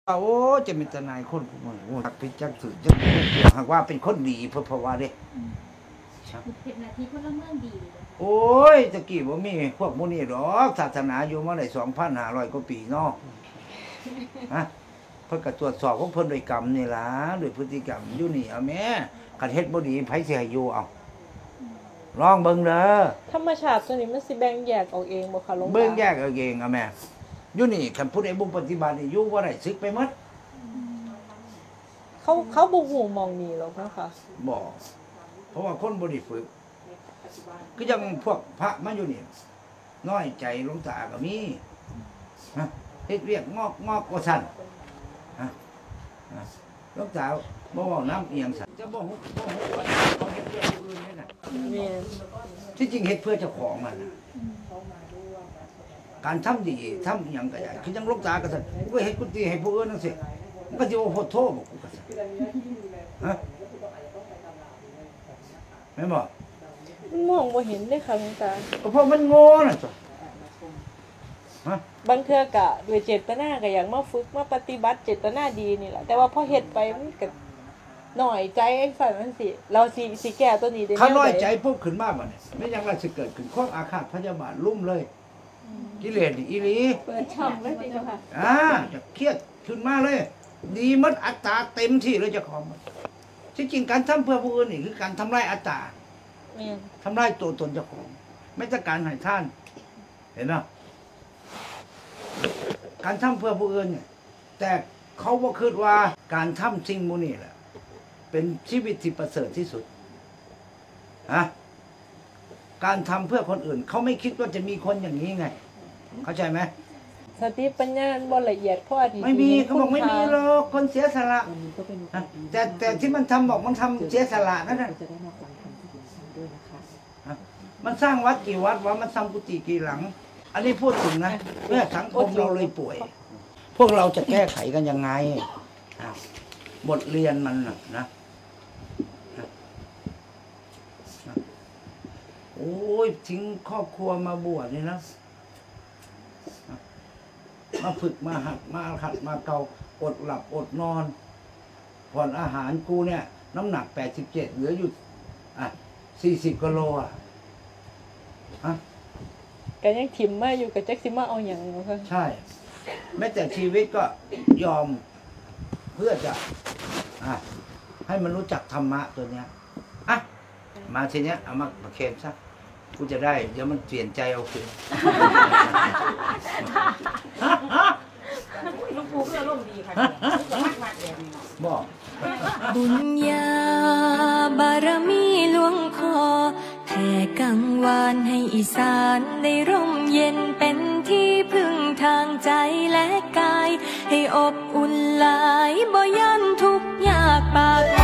โอ้จะเป็นทนายคนผู้มันหักพิจักสืบจักหากว่าเป็นคนดีเพราะว่าเด้เป็นนาทีพลเมืองดีโอ้ยตะกี้บ่มีพวกมุนี่หรอกศาสนาอยู่มาได้2,500 กว่าปีเนาะฮะเพิ่นก็ตรวจสอบของเพิ่นด้วยกรรมนี่ล่ะด้วยพฤติกรรมอยู่นี่เอาแม่คันเฮ็ดบ่ดีไผสิให้อยู่เอาลองเบิ่งเด้อธรรมชาติตัวนี้มันสิแบ่งแยกออกเองบ่คะหลวงตาเบิ่งแยกเอาเองเอาแม่อยู่นี่คันผู้ใดบ่ปฏิบัตินี่อยู่บ่ได้สึกไปหมดเขาบ่ฮู้มองนี่หรอกนะคะบ่เพราะว่าคนบ่ได้ฝึกคือจังพวกพระมาอยู่นี่น้อยใจหลวงตาก็มีฮะเฮ็ดเวียกงอกว่าซั่นฮะหลวงตาบ่เว้าน้ำเอียงซั่นจะบ่ฮู้ว่าเขาเฮ็ดเพื่อผู้อื่นนี่น่ะแม่นที่จริงเฮ็ดเพื่อเจ้าของมันน่ะการทำดีทำหยังก็ได้คือจังหลวงตาก็ซั่นกูเฮ็ดกุฏิให้ผู้อื่นจังซี่มันก็สิว่าโหดโทษบ่กูก็ซั่นฮะแม่นบ่มันมองบ่เห็นเด้ค่ะหลวงตาเพราะมันโง่น่ะจ้ะฮะบางเทื่อก็ด้วยเจตนาก็อยากมาฝึกมาปฏิบัติเจตนาดีนี่แหละแต่ว่าพอเฮ็ดไปมันก็น้อยใจไอ้ฝันมันสิเราสิแก้ตัวนี้ได้ถ้าน้อยใจปุ๊บขึ้นมาบัดนี้ไม่ยังว่าสิเกิดขึ้นความอาฆาตพยาบาทลุ่มเลยกิเลสนี่อีหลีเปิดช่องไว้สิเจ้าค่ะจะเครียดขึ้นมาเลยดีมัดอัตตาเต็มที่เลยเจ้าของที่จริงการทำเพื่อผู้อื่นนี่คือการทำลายอัตตาทำลายตัวตนเจ้าของไม่ต้องการให้ท่านเห็นไหมการทำเพื่อผู้อื่นเนี่ยแต่เขาบอกคือว่าการทำสิ่งมูนี่แหละเป็นชีวิตที่ประเสริฐที่สุดการทำเพื่อคนอื่นเขาไม่คิดว่าจะมีคนอย่างนี้ไงเข้าใจไหมสติปัญญาบ่ละเอียดพอดีไม่มีเขาบอกไม่มีหรอกคนเสียสละแต่ที่มันทำบอกมันทำเสียสละนั่นแหละมันสร้างวัดกี่วัดวะมันทำกุฏิกี่หลังอันนี้พูดถึงนะเมื่อสังคมเราเลยป่วยพวกเราจะแก้ไขกันยังไงบทเรียนมันนะโอ้ยทิ้งครอบครัวมาบวชนี่นะมาฝึกมาหัดมาขัดมาเกาอดหลับอดนอนผ่อนอาหารกูเนี่ยน้ำหนัก87เหลืออยู่40 กิโลก็ยังถิ่มมาอยู่กับจักสิมาเอาอย่างเนาะใช่แม้แต่ชีวิตก็ยอมเพื่อจะให้มันรู้จักธรรมะตัวเนี้ยมาทีเนี้ยเอามาเค็มซะกูจะได้เดี๋ยวมันเปลี่ยนใจเอาคืนลูกปูเพื่อร่มดีค่ะบอกบุญญาบารมีหลวงคอแผ่กังวานให้อีสานได้ร่มเย็นเป็นที่พึ่งทางใจและกายให้อบอุ่นหลายบ่ยันทุกข์ยากปาก